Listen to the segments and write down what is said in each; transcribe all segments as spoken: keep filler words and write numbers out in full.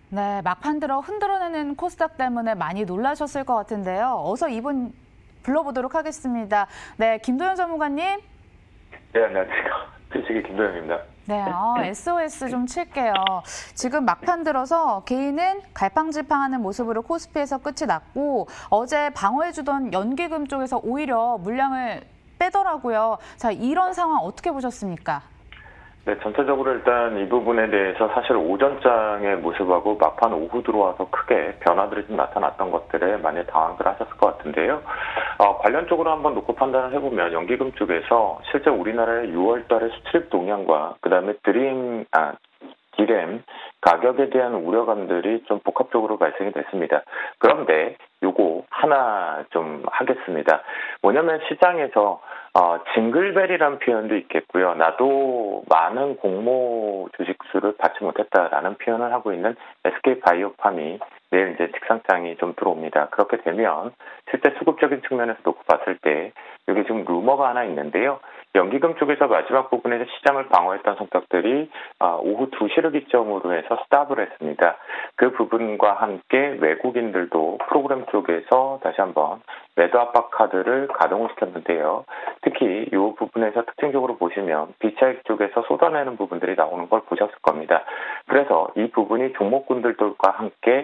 네, 막판 들어 흔들어내는 코스닥 때문에 많이 놀라셨을 것 같은데요. 어서 이분 불러보도록 하겠습니다. 네, 김도영 전문가님. 네, 안녕하세요. 주식의 김도영입니다. 네, 어, 에스오에스 좀 칠게요. 지금 막판 들어서 개인은 갈팡질팡하는 모습으로 코스피에서 끝이 났고 어제 방어해주던 연기금 쪽에서 오히려 물량을 빼더라고요. 자, 이런 상황 어떻게 보셨습니까? 네, 전체적으로 일단 이 부분에 대해서 사실 오전장의 모습하고 막판 오후 들어와서 크게 변화들이 좀 나타났던 것들에 많이 당황을 하셨을 것 같은데요. 어, 관련적으로 한번 놓고 판단을 해보면 연기금 쪽에서 실제 우리나라의 유월 달의 수출입 동향과 그 다음에 드림, 아, 디램 가격에 대한 우려감들이 좀 복합적으로 발생이 됐습니다. 그런데 요거 하나 좀 하겠습니다. 뭐냐면 시장에서 어, 징글벨이라는 표현도 있겠고요. 나도 많은 공모 주식수를 받지 못했다라는 표현을 하고 있는 에스케이바이오팜이 내일 이제 직상장이 좀 들어옵니다. 그렇게 되면 실제 수급적인 측면에서 놓고 봤을 때 여기 지금 루머가 하나 있는데요. 연기금 쪽에서 마지막 부분에서 시장을 방어했던 성격들이 오후 두 시를 기점으로 해서 스탑을 했습니다. 그 부분과 함께 외국인들도 프로그램 쪽에서 다시 한번 매도 압박 카드를 가동을 시켰는데요. 특히 이 부분에서 특징적으로 보시면 비차익 쪽에서 쏟아내는 부분들이 나오는 걸 보셨을 겁니다. 그래서 이 부분이 종목군들과 함께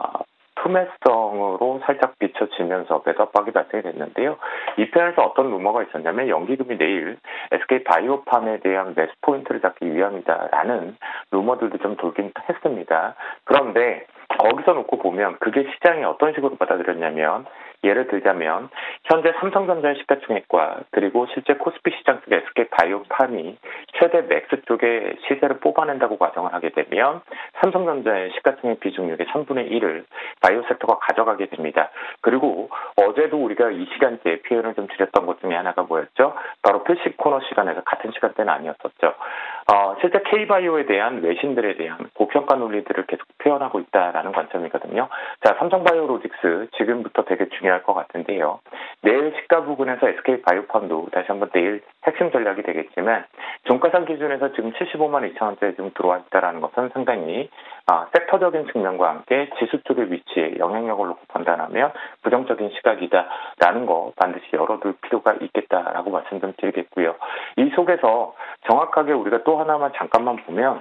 투매성으로 살짝 비춰지면서 매도 압박이 발생이 됐는데요. 이 편에서 어떤 루머가 있었냐면 연기금이 내일 에스케이바이오팜에 대한 매수 포인트를 잡기 위함이다라는 루머들도 좀 돌긴 했습니다. 그런데 거기서 놓고 보면 그게 시장이 어떤 식으로 받아들였냐면 예를 들자면 현재 삼성전자의 시가총액과 그리고 실제 코스피 시장 쪽의 에스케이바이오팜이 최대 맥스 쪽의 시세를 뽑아낸다고 가정을 하게 되면 삼성전자의 시가총액 비중률의 삼분의 일을 바이오 섹터가 가져가게 됩니다. 그리고 어제도 우리가 이 시간대에 표현을 좀 드렸던 것 중에 하나가 뭐였죠? 바로 필시 코너 시간에서 같은 시간대는 아니었었죠. 어, 실제 K바이오에 대한 외신들에 대한 고평가 논리들을 계속 표현하고 있다라는 관점이거든요. 자, 삼성바이오로직스 지금부터 되게 중요할 것 같은데요. 내일 시가 부근에서 에스케이바이오팜도 다시 한번 내일 핵심 전략이 되겠지만 종가상 기준에서 지금 칠십오만 이천 원대에 지금 들어와 있다는 것은 상당히 아, 섹터적인 측면과 함께 지수 쪽의 위치에 영향력을 놓고 판단하면 부정적인 시각이다라는 거 반드시 열어둘 필요가 있겠다라고 말씀 좀 드리겠고요. 이 속에서 정확하게 우리가 또 하나만 잠깐만 보면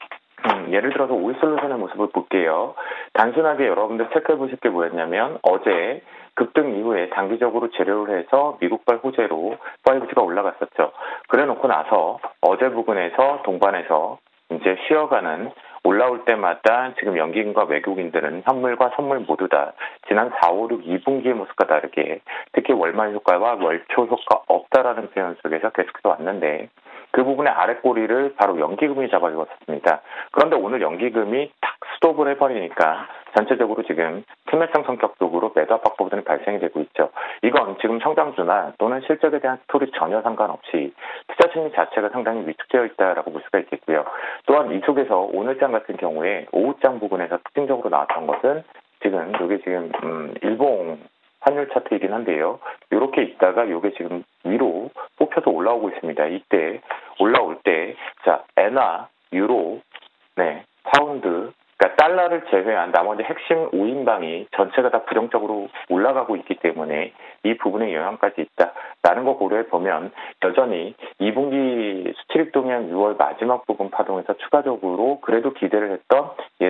음, 예를 들어서 오이솔루션의 모습을 볼게요. 단순하게 여러분들 체크해 보실 게 뭐였냐면 어제 급등 이후에 단기적으로 재료를 해서 미국발 호재로 파이브지가 올라갔었죠. 그래 놓고 나서 어제 부근에서 동반해서 이제 쉬어가는 올라올 때마다 지금 연기금과 외국인들은 현물과 선물 모두 다 지난 사, 오, 육, 이 분기의 모습과 다르게 특히 월말 효과와 월초 효과 없다라는 표현 속에서 계속해서 왔는데 그 부분의 아랫꼬리를 바로 연기금이 잡아주었습니다. 그런데 오늘 연기금이 탁 스톱을 해버리니까 전체적으로 지금 투매성 성격적으로 매도 압박 부분이 발생이 되고 있죠. 이건 지금 성장주나 또는 실적에 대한 스토리 전혀 상관없이 투자 심리 자체가 상당히 위축되어 있다라고 볼 수가 있겠고요. 또한 이 속에서 오늘장 같은 경우에 오후장 부분에서 특징적으로 나왔던 것은 지금 이게 지금 음, 일봉 환율 차트이긴 한데요. 이렇게 있다가 이게 지금 위로 뽑혀서 올라오고 있습니다. 이때 올라올 때, 자, 엔화, 유로, 네, 파운드, 그러니까 달러를 제외한 나머지 핵심 오 인방이 전체가 다 부정적으로 올라가고 있기 때문에 이 부분에 영향까지 있다라는 거 고려해 보면 여전히 이 분기 수출입 동향 유월 마지막 부분 파동에서 추가적으로 그래도 기대를 했던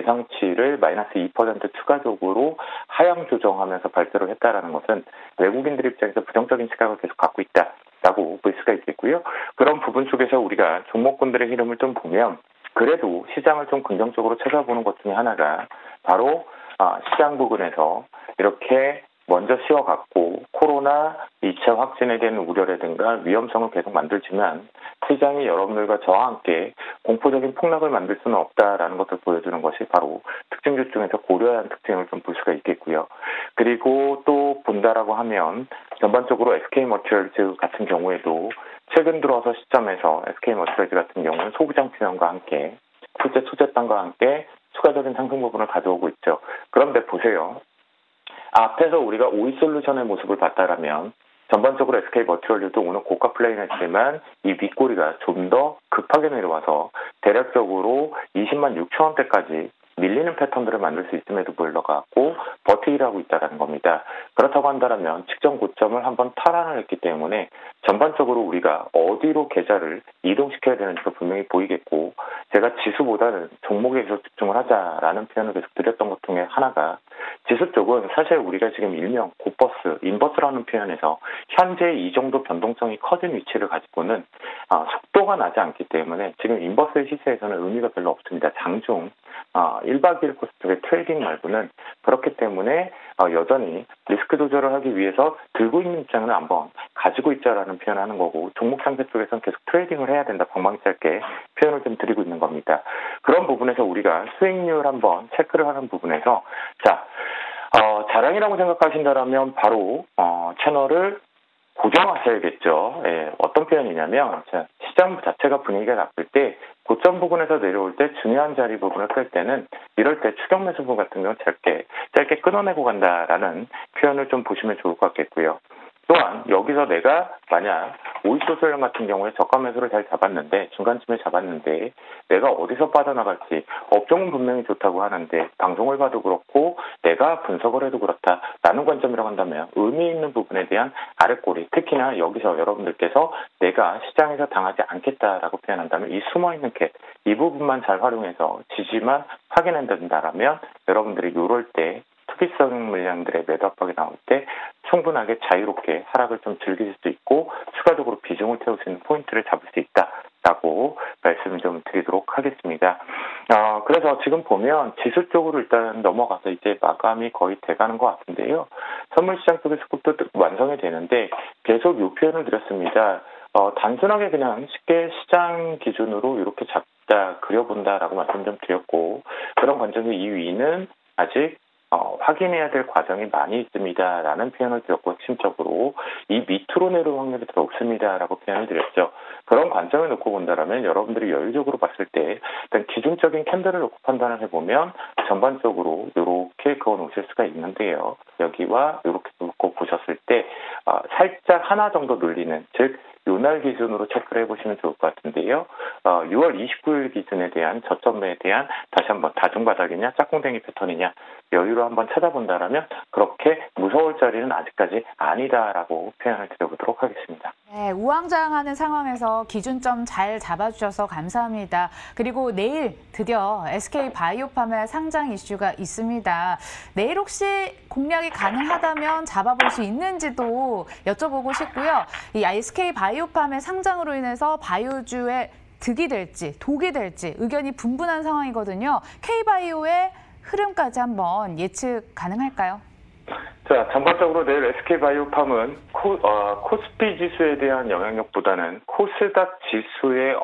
예상치를 마이너스 이 퍼센트 추가적으로 하향 조정하면서 발표를 했다라는 것은 외국인들 입장에서 부정적인 시각을 계속 갖고 있다라고 볼 수가 있겠고요. 그런 부분 속에서 우리가 종목군들의 흐름을 좀 보면 그래도 시장을 좀 긍정적으로 찾아보는 것 중에 하나가 바로 시장 부근에서 이렇게 먼저 쉬어갔고 코로나 이 차 확진에 대한 우려라든가 위험성을 계속 만들지만 시장이 여러분들과 저와 함께 공포적인 폭락을 만들 수는 없다라는 것을 보여주는 것이 바로 특징주 중에서 고려해야 하는 특징을 좀 볼 수가 있겠고요. 그리고 또 본다라고 하면 전반적으로 에스케이머티리얼즈 같은 경우에도 최근 들어서 시점에서 에스케이머티리얼즈 같은 경우는 소부장 표현과 함께 실제 투자단과 함께 추가적인 상승 부분을 가져오고 있죠. 그런데 보세요. 앞에서 우리가 오이솔루션의 모습을 봤다라면 전반적으로 에스케이머티리얼즈도 오늘 고가 플레이는 했지만 이 윗꼬리가 좀 더 급하게 내려와서 대략적으로 이십만 육천 원대까지 밀리는 패턴들을 만들 수 있음에도 불구하고 버티기를 하고 있다는 겁니다. 그렇다고 한다면 직전 고점을 한번 탈환을 했기 때문에 전반적으로 우리가 어디로 계좌를 이동시켜야 되는지가 분명히 보이겠고, 제가 지수보다는 종목에 계속 집중을 하자라는 표현을 계속 드렸던 것 중에 하나가, 지수 쪽은 사실 우리가 지금 일명 고버스, 인버스라는 표현에서 현재 이 정도 변동성이 커진 위치를 가지고는 아, 속도가 나지 않기 때문에 지금 인버스의 시세에서는 의미가 별로 없습니다. 장중 아, 일 박 이 일 코스 쪽의 트레이딩 말고는. 그렇기 때문에 아, 여전히 리스크 조절을 하기 위해서 들고 있는 입장은 한번 가지고 있자라는 표현을 하는 거고, 종목 상태 쪽에서는 계속 트레이딩을 해야 된다, 방망이 짧게 표현을 좀 드리고 있는 겁니다. 그런 부분에서 우리가 수익률 한번 체크를 하는 부분에서, 자, 어, 자랑이라고 생각하신다면 바로 어, 채널을 고정하셔야겠죠. 예, 어떤 표현이냐면, 자, 시장 자체가 분위기가 나쁠 때 고점 부분에서 내려올 때 중요한 자리 부분을 끌 때는 이럴 때 추격 매수 부분 같은 경우는 짧게 짧게 끊어내고 간다라는 표현을 좀 보시면 좋을 것 같겠고요. 또한 여기서 내가 만약 오이소설령 같은 경우에 저가 매수를 잘 잡았는데, 중간쯤에 잡았는데 내가 어디서 빠져나갈지, 업종은 분명히 좋다고 하는데 방송을 봐도 그렇고 내가 분석을 해도 그렇다라는 관점이라고 한다면 의미 있는 부분에 대한 아랫꼬리, 특히나 여기서 여러분들께서 내가 시장에서 당하지 않겠다라고 표현한다면 이 숨어있는 캡, 이 부분만 잘 활용해서 지지만 확인한다면 여러분들이 이럴 때 투기성 물량들의 매도 압박이 나올 때 충분하게 자유롭게 하락을 좀 즐길 수 있고 추가적으로 비중을 태울 수 있는 포인트를 잡을 수 있다라고 말씀을 좀 드리도록 하겠습니다. 어, 그래서 지금 보면 지수 쪽으로 일단 넘어가서 이제 마감이 거의 돼가는 것 같은데요. 선물시장 쪽의 스kup도 완성이 되는데 계속 이 표현을 드렸습니다. 어, 단순하게 그냥 쉽게 시장 기준으로 이렇게 잡자 그려본다라고 말씀 좀 드렸고, 그런 관점에서 이 위는 아직 어, 확인해야 될 과정이 많이 있습니다라는 표현을 드렸고, 핵심적으로 이 밑으로 내려올 확률이 더 높습니다라고 표현을 드렸죠. 그런 관점을 놓고 본다면 여러분들이 여유적으로 봤을 때 일단 기준적인 캔들을 놓고 판단을 해보면 전반적으로 이렇게 그어 놓으실 수가 있는데요. 여기와 이렇게 놓고 보셨을 때 어, 살짝 하나 정도 눌리는, 즉 요날 기준으로 체크를 해보시면 좋을 것 같은데요. 어, 유월 이십구일 기준에 대한 저점에 대한 다시 한번 다중바닥이냐 짝꿍댕이 패턴이냐 여유로 한번 찾아본다라면 그렇게 무서울 자리는 아직까지 아니다라고 표현을 드려보도록 하겠습니다. 네, 우왕좌왕하는 상황에서 기준점 잘 잡아주셔서 감사합니다. 그리고 내일 드디어 에스케이바이오팜의 상장 이슈가 있습니다. 내일 혹시 공략이 가능하다면 잡아볼 수 있는지도 여쭤보고 싶고요. 이 에스케이바이오팜의 상장으로 인해서 바이오주의 득이 될지 독이 될지 의견이 분분한 상황이거든요. K바이오의 흐름까지 한번 예측 가능할까요? 자, 전반적으로 내일 에스케이바이오팜은 코, 어, 코스피 지수에 대한 영향력보다는 코스닥 지수의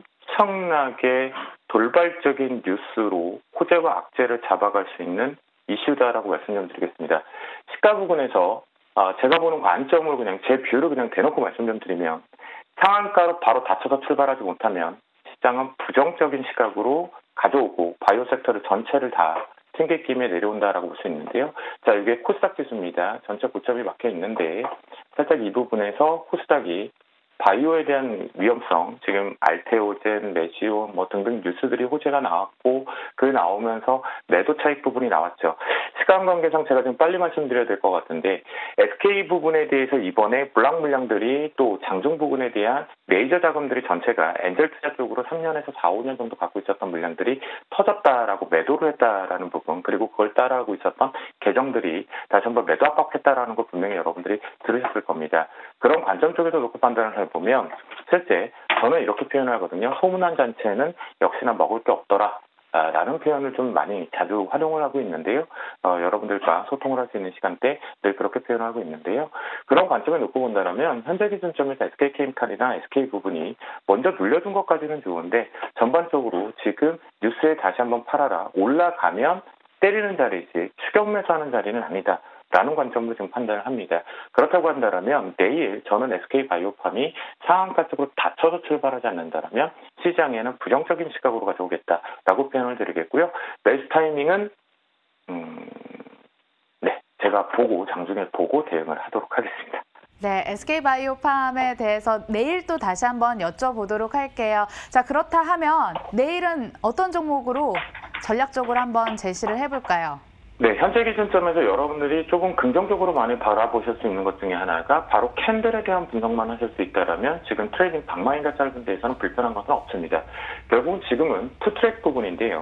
엄청나게 돌발적인 뉴스로 호재와 악재를 잡아갈 수 있는 이슈다라고 말씀 좀 드리겠습니다. 시가 부분에서 어, 제가 보는 관점으로 그냥 제 뷰를 그냥 대놓고 말씀 좀 드리면, 상한가로 바로 닫혀서 출발하지 못하면 시장은 부정적인 시각으로 가져오고 바이오 섹터를 전체를 다 튕기김에 내려온다라고 볼 수 있는데요. 자, 이게 코스닥 지수입니다. 전체 고점이 막혀 있는데 살짝 이 부분에서 코스닥이 바이오에 대한 위험성, 지금 알테오젠, 메지오 뭐 등등 뉴스들이 호재가 나왔고, 그 나오면서 매도 차익 부분이 나왔죠. 시간 관계상 제가 좀 빨리 말씀드려야 될 것 같은데, 에스케이 부분에 대해서 이번에 블락 물량들이 또 장중 부분에 대한 레이저 자금들이 전체가 엔젤 투자 쪽으로 삼 년에서 사, 오 년 정도 갖고 있었던 물량들이 터졌다라고 매도를 했다라는 부분, 그리고 그걸 따라하고 있었던 계정들이 다시 한번 매도 압박했다라는 걸 분명히 여러분들이 들으셨을 겁니다. 그런 관점 쪽에서 놓고 판단을 해보면 실제 저는 이렇게 표현하거든요. 소문난 잔치에는 역시나 먹을 게 없더라 라는 표현을 좀 많이 자주 활용을 하고 있는데요. 어, 여러분들과 소통을 할 수 있는 시간대 늘 그렇게 표현하고 있는데요. 그런 관점을 놓고 본다면 현재 기준점에서 에스케이케미칼이나 에스케이 부분이 먼저 눌려준 것까지는 좋은데, 전반적으로 지금 뉴스에 다시 한번 팔아라, 올라가면 때리는 자리지 추격 매수하는 자리는 아니다 라는 관점으로 지금 판단을 합니다. 그렇다고 한다면 내일 저는 에스케이바이오팜이 상한가 쪽으로 닫혀서 출발하지 않는다면 시장에는 부정적인 시각으로 가져오겠다라고 표현을 드리겠고요. 매수 타이밍은 음, 네, 제가 보고 장중에 보고 대응을 하도록 하겠습니다. 네, 에스케이바이오팜에 대해서 내일 또 다시 한번 여쭤보도록 할게요. 자, 그렇다 하면 내일은 어떤 종목으로 전략적으로 한번 제시를 해볼까요? 네, 현재 기준점에서 여러분들이 조금 긍정적으로 많이 바라보실 수 있는 것 중에 하나가 바로 캔들에 대한 분석만 하실 수 있다면 지금 트레이딩 방망이가 짧은 데에서는 불편한 것은 없습니다. 결국 지금은 투트랙 부분인데요.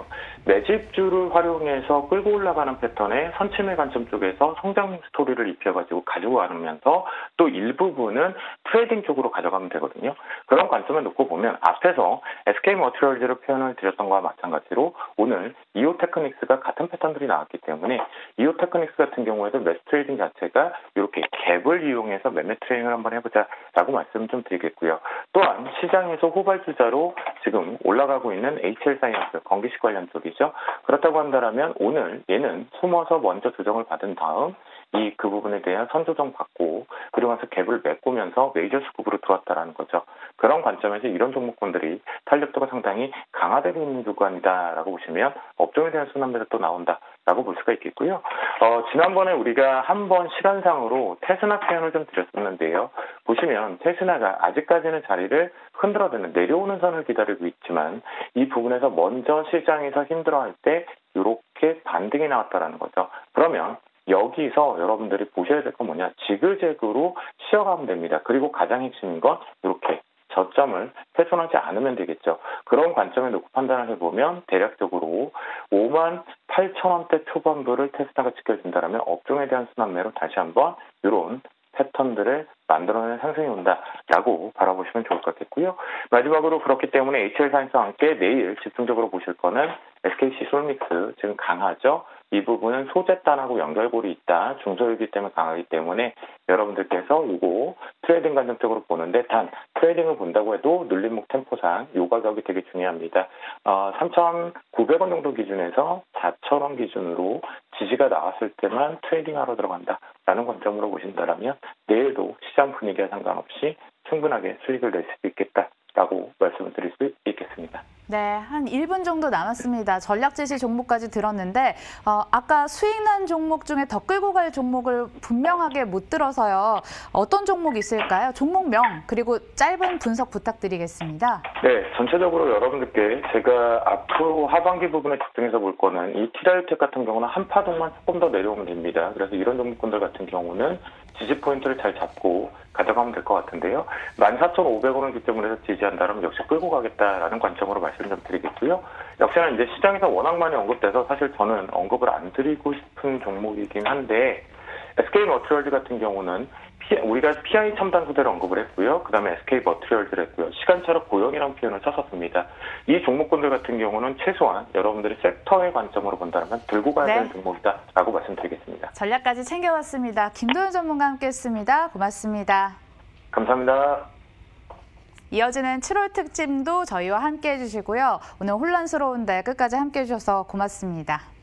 매집주를 활용해서 끌고 올라가는 패턴의 선침의 관점 쪽에서 성장 스토리를 입혀가지고 가지고 가면서 또 일부분은 트레이딩 쪽으로 가져가면 되거든요. 그런 관점을 놓고 보면 앞에서 에스케이 머티리얼즈를 표현을 드렸던 것과 마찬가지로 오늘 이오 테크닉스가 같은 패턴들이 나왔기 때문에 이오 테크닉스 같은 경우에도 매수 트레이딩 자체가 이렇게 갭을 이용해서 매매 트레이딩을 한번 해보자라고 말씀을 좀 드리겠고요. 또한 시장에서 호발주자로 지금 올라가고 있는 에이치엘 사이언스, 건기식 관련 쪽이죠. 그렇다고 한다면 오늘 얘는 숨어서 먼저 조정을 받은 다음 이 그 부분에 대한 선조정 받고 그리고 나서 갭을 메꾸면서 메이저 스쿱으로 들어왔다라는 거죠. 그런 관점에서 이런 종목군들이 탄력도가 상당히 강화되고 있는 구간이다라고 보시면 업종에 대한 순환매도 또 나온다라고 볼 수가 있겠고요. 어, 지난번에 우리가 한번 시간상으로 테스나 표현을 좀 드렸었는데요. 보시면 테스나가 아직까지는 자리를 흔들어대는 내려오는 선을 기다리고 있지만 이 부분에서 먼저 시장에서 힘들어할 때 이렇게 반등이 나왔다라는 거죠. 그러면 여기서 여러분들이 보셔야 될 건 뭐냐, 지그재그로 쉬어가면 됩니다. 그리고 가장 핵심인 건 이렇게 저점을 훼손하지 않으면 되겠죠. 그런 관점에 놓고 판단을 해보면 대략적으로 오만 팔천 원대 초반부를 테스나가 지켜준다면 업종에 대한 순환매로 다시 한번 이런 패턴들을 만들어내는 상승이 온다라고 바라보시면 좋을 것 같겠고요. 마지막으로 그렇기 때문에 에이치엘 사이언스와 함께 내일 집중적으로 보실 거는 에스케이씨 솔믹스, 지금 강하죠. 이 부분은 소재단하고 연결고리 있다. 중소유기 때문에 강하기 때문에 여러분들께서 이거 트레이딩 관점적으로 보는데 단 트레이딩을 본다고 해도 눌림목 템포상 이 가격이 되게 중요합니다. 어, 삼천구백 원 정도 기준에서 사천 원 기준으로 지지가 나왔을 때만 트레이딩하러 들어간다라는 관점으로 보신다면 내일도 시장 분위기와 상관없이 충분하게 수익을 낼 수 있겠다라고 말씀을 드릴 수 있겠습니다. 네, 한 일 분 정도 남았습니다. 전략 제시 종목까지 들었는데 어, 아까 수익 난 종목 중에 더 끌고 갈 종목을 분명하게 못 들어서요. 어떤 종목 있을까요? 종목명 그리고 짧은 분석 부탁드리겠습니다. 네, 전체적으로 여러분들께 제가 앞으로 하반기 부분에 집중해서 볼 거는 이 티라이텍 같은 경우는 한 파동만 조금 더 내려오면 됩니다. 그래서 이런 종목군들 같은 경우는 지지 포인트를 잘 잡고 가져가면 될 것 같은데요. 만 사천 오백 원을 기점으로 해서 지지한다면 역시 끌고 가겠다라는 관점으로 말씀 좀 드리겠고요. 역시나 이제 시장에서 워낙 많이 언급돼서 사실 저는 언급을 안 드리고 싶은 종목이긴 한데 에스케이 머티리얼즈 같은 경우는 P, 우리가 피아이 첨단 소재를 언급을 했고요. 그 다음에 에스케이 머티리얼즈를 했고요. 시간차로 고용이라는 표현을 썼었습니다. 이 종목군들 같은 경우는 최소한 여러분들이 섹터의 관점으로 본다면 들고 가야 되는 네. 종목이다라고 말씀드리겠습니다. 전략까지 챙겨왔습니다. 김도현 전문가와 함께했습니다. 고맙습니다. 감사합니다. 이어지는 칠월 특집도 저희와 함께해 주시고요. 오늘 혼란스러운데 끝까지 함께해 주셔서 고맙습니다.